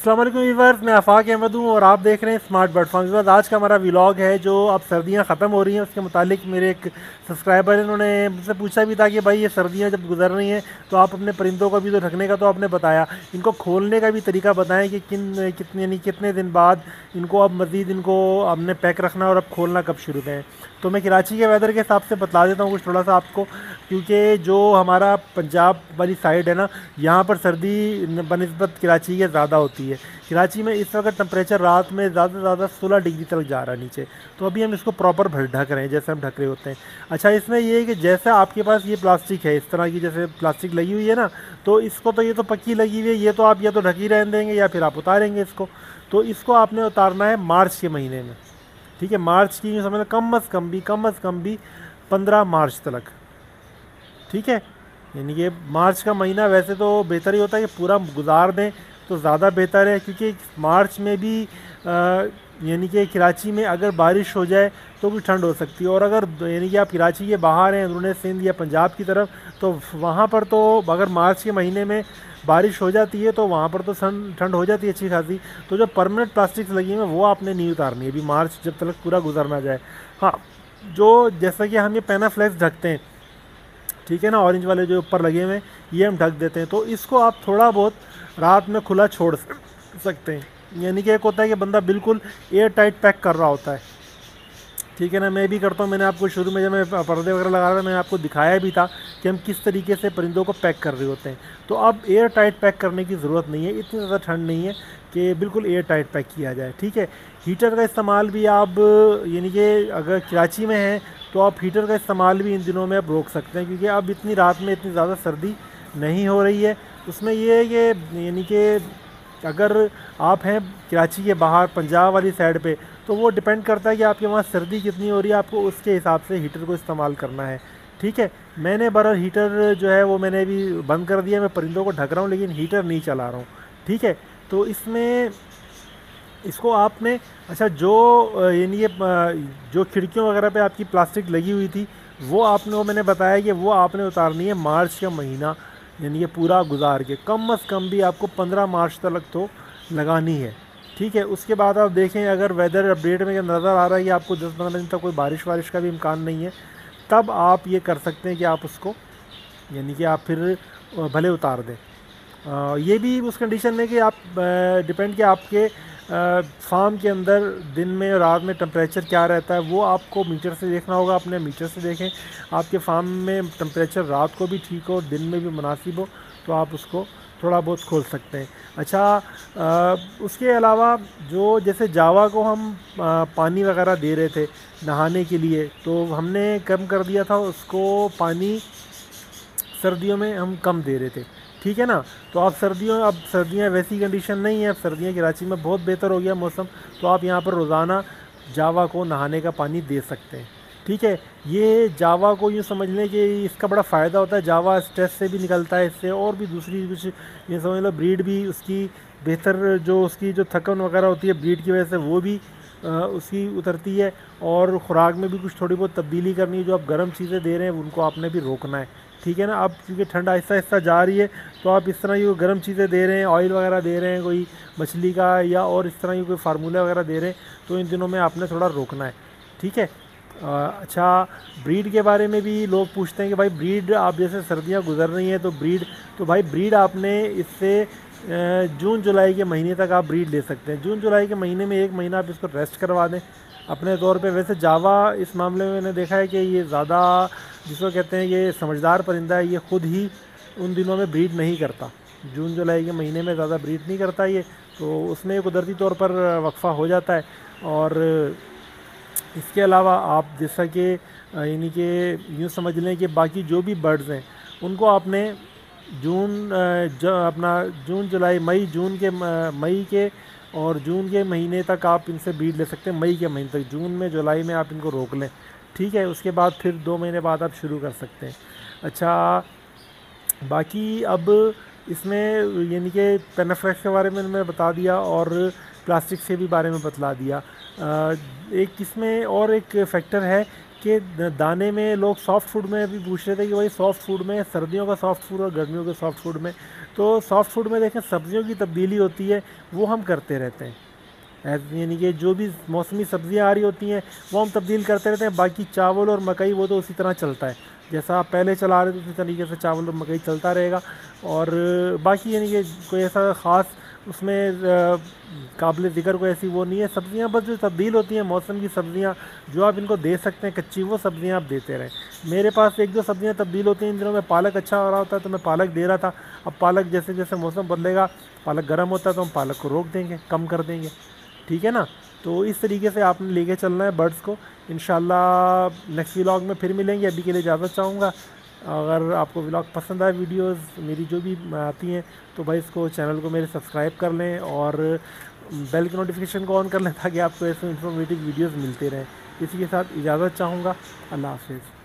अस्सलाम वालेकुम व्यूअर्स, मैं आफाक अहमद हूँ और आप देख रहे हैं स्मार्ट बर्ड फार्म। व्यूअर्स, आज का हमारा व्लॉग है जो अब सर्दियाँ ख़त्म हो रही हैं उसके मुतालिक मेरे एक सब्सक्राइबर हैं, उन्होंने मुझसे पूछा भी था कि भाई ये सर्दियाँ जब गुजर रही हैं तो आप अपने परिंदों का भी तो ढकने का तो आपने बताया, इनको खोलने का भी तरीका बताएं कि कितने यानी कितने दिन बाद इनको अब मज़ीद इनको हमने पैक रखना और अब खोलना कब शुरू करें। तो मैं कराची के वेदर के हिसाब से बता देता हूँ कुछ थोड़ा सा आपको, क्योंकि जो हमारा पंजाब वाली साइड है ना, यहाँ पर सर्दी बनिस्बत कराची के ज़्यादा होती है। कराची में इस वक्त टेम्परेचर रात में ज़्यादा से ज़्यादा 16 डिग्री तक जा रहा है नीचे। तो अभी हम इसको प्रॉपर भर ढक रहे हैं जैसे हम ढक रहे होते हैं। अच्छा, इसमें ये है कि जैसे आपके पास ये प्लास्टिक है, इस तरह की जैसे प्लास्टिक लगी हुई है ना, तो इसको तो ये तो पक्की लगी हुई है, ये तो आप या तो ढक ही रहने देंगे या फिर आप उतारेंगे इसको। तो इसको आपने उतारना है मार्च के महीने में। ठीक है, मार्च की यूँ समझ कम अज़ कम भी 15 मार्च तक। ठीक है, यानी कि मार्च का महीना वैसे तो बेहतर ही होता है कि पूरा गुजार दें तो ज़्यादा बेहतर है, क्योंकि मार्च में भी यानी कि कराची में अगर बारिश हो जाए तो भी ठंड हो सकती है। और अगर यानी कि आप कराची के बाहर हैं, अंदरूनी सिंध या पंजाब की तरफ, तो वहाँ पर तो अगर मार्च के महीने में बारिश हो जाती है तो वहाँ पर तो ठंड हो जाती है अच्छी खासी। तो जो परमानेंट प्लास्टिक्स लगी हैं वो आपने नहीं उतारनी है अभी, मार्च जब तक पूरा गुजर ना जाए। हाँ, जो जैसा कि हम ये पेनाफ्लेक्स ढकते हैं, ठीक है ना, ऑरेंज वाले जो ऊपर लगे हुए हैं ये हम ढक देते हैं, तो इसको आप थोड़ा बहुत रात में खुला छोड़ सकते हैं। यानी कि एक होता है कि बंदा बिल्कुल एयर टाइट पैक कर रहा होता है, ठीक है ना, मैं भी करता हूँ। मैंने आपको शुरू में जब मैं पर्दे वगैरह लगा रहा था मैंने आपको दिखाया भी था कि हम किस तरीके से परिंदों को पैक कर रहे होते हैं। तो अब एयर टाइट पैक करने की ज़रूरत नहीं है, इतनी ज़्यादा ठंड नहीं है कि बिल्कुल एयर टाइट पैक किया जाए। ठीक है, हीटर का इस्तेमाल भी आप यानी कि अगर कराची में हैं तो आप हीटर का इस्तेमाल भी इन दिनों में आप रोक सकते हैं, क्योंकि अब इतनी रात में इतनी ज़्यादा सर्दी नहीं हो रही है। उसमें ये है कि यानी कि अगर आप हैं कराची के बाहर पंजाब वाली साइड पे, तो वो डिपेंड करता है कि आपके वहाँ सर्दी कितनी हो रही है, आपको उसके हिसाब से हीटर को इस्तेमाल करना है। ठीक है, मैंने बहरहाल हीटर जो है वो मैंने अभी बंद कर दिया, मैं परिंदों को ढक रहा हूँ लेकिन हीटर नहीं चला रहा हूँ। ठीक है, तो इसमें इसको आपने अच्छा जो यानी ये जो खिड़कियों वगैरह पे आपकी प्लास्टिक लगी हुई थी वो आपने, वो मैंने बताया कि वो आपने उतारनी है मार्च का महीना, यानी ये पूरा गुजार के कम अज़ कम भी आपको 15 मार्च तक तो लगानी है। ठीक है, उसके बाद आप देखें अगर वेदर अपडेट में नज़र आ रहा है कि आपको 10-15 दिन तक कोई बारिश वारिश का भी इम्कान नहीं है, तब आप ये कर सकते हैं कि आप उसको यानी कि आप फिर भले उतार दें। ये भी उस कंडीशन में कि आप डिपेंड कि आपके फार्म के अंदर दिन में और रात में टेम्परेचर क्या रहता है, वो आपको मीटर से देखना होगा। अपने मीटर से देखें, आपके फार्म में टेम्परेचर रात को भी ठीक हो दिन में भी मुनासिब हो तो आप उसको थोड़ा बहुत खोल सकते हैं। अच्छा, उसके अलावा जो जैसे जावा को हम पानी वगैरह दे रहे थे नहाने के लिए, तो हमने कम कर दिया था उसको पानी, सर्दियों में हम कम दे रहे थे। ठीक है ना, तो आप अब सर्दियाँ वैसी कंडीशन नहीं है, अब सर्दियाँ कराची में बहुत बेहतर हो गया मौसम, तो आप यहाँ पर रोज़ाना जावा को नहाने का पानी दे सकते हैं। ठीक है, ये जावा को यूँ समझ लें कि इसका बड़ा फ़ायदा होता है, जावा स्ट्रेस से भी निकलता है इससे, और भी दूसरी कुछ ये समझ लो ब्रीड भी उसकी बेहतर, जो उसकी जो थकन वगैरह होती है ब्रीड की वजह से वो भी उसकी उतरती है। और ख़ुराक में भी कुछ थोड़ी बहुत तब्दीली करनी है, जो आप गर्म चीज़ें दे रहे हैं उनको आपने भी रोकना है। ठीक है ना, अब क्योंकि ठंड आहिस्ता आहिस्ता जा रही है तो आप इस तरह की गर्म चीज़ें दे रहे हैं, ऑयल वगैरह दे रहे हैं कोई मछली का, या और इस तरह की कोई फार्मूला वगैरह दे रहे हैं, तो इन दिनों में आपने थोड़ा रोकना है। ठीक है, अच्छा, ब्रीड के बारे में भी लोग पूछते हैं कि भाई ब्रीड आप जैसे सर्दियाँ गुजर रही हैं तो ब्रीड, तो भाई ब्रीड आपने इससे जून जुलाई के महीने तक आप ब्रीड ले सकते हैं। जून जुलाई के महीने में 1 महीना आप इसको रेस्ट करवा दें अपने तौर पे। वैसे जावा इस मामले में मैंने देखा है कि ये ज़्यादा, जिसको कहते हैं ये समझदार परिंदा है, ये ख़ुद ही उन दिनों में ब्रीड नहीं करता, जून जुलाई के महीने में ज़्यादा ब्रीड नहीं करता ये, तो उसमें कुदरती तौर पर वक्फ़ा हो जाता है। और इसके अलावा आप जैसा कि यानी कि यूँ समझ लें कि बाकी जो भी बर्ड्स हैं उनको आपने जून जुलाई मई के और जून के महीने तक आप इनसे ब्रीड ले सकते हैं, मई के महीने तक। जून में जुलाई में आप इनको रोक लें। ठीक है, उसके बाद फिर 2 महीने बाद आप शुरू कर सकते हैं। अच्छा, बाकी अब इसमें यानी कि पेनाफ्लेक्स के बारे में मैं बता दिया और प्लास्टिक से भी बारे में बतला दिया। एक इसमें और एक फैक्टर है कि दाने में लोग सॉफ्ट फूड में भी पूछ रहे थे कि भाई सॉफ्ट फूड में सर्दियों का सॉफ्ट फूड और गर्मियों के सॉफ्ट फूड में तो सॉफ्ट फूड में देखें सब्जियों की तब्दीली होती है, वो हम करते रहते हैं। यानी कि जो भी मौसमी सब्जियां आ रही होती हैं वो हम तब्दील करते रहते हैं। बाकी चावल और मकई वो तो उसी तरह चलता है, जैसा आप पहले चला रहे थे उसी तरीके से चावल और मकई चलता रहेगा। और बाकी यानी कि कोई ऐसा ख़ास उसमें काबिल ज़िक्र कोई ऐसी वो नहीं है। सब्ज़ियाँ बस जो तब्दील होती हैं मौसम की सब्ज़ियाँ जो आप इनको दे सकते हैं कच्ची, वो सब्ज़ियाँ आप देते रहें। मेरे पास एक दो सब्ज़ियाँ तब्दील होती हैं इन दिनों में, पालक अच्छा हो रहा होता है तो मैं पालक दे रहा था। अब पालक जैसे जैसे मौसम बदलेगा, पालक गर्म होता है तो हम पालक को रोक देंगे, कम कर देंगे, ठीक है ना। तो इस तरीके से आपने लेके चलना है बर्ड्स को। इंशाल्लाह नेक्स्ट व्लॉग में फिर मिलेंगे, अभी के लिए इजाज़त चाहूँगा। अगर आपको व्लॉग पसंद आए, वीडियोस मेरी जो भी आती हैं, तो भाई इसको चैनल को मेरे सब्सक्राइब कर लें और बेल की नोटिफिकेशन को ऑन कर लें ताकि आपको ऐसे इन्फॉर्मेटिव वीडियोस मिलते रहें। इसी के साथ इजाज़त चाहूँगा। अल्लाह हाफिज़।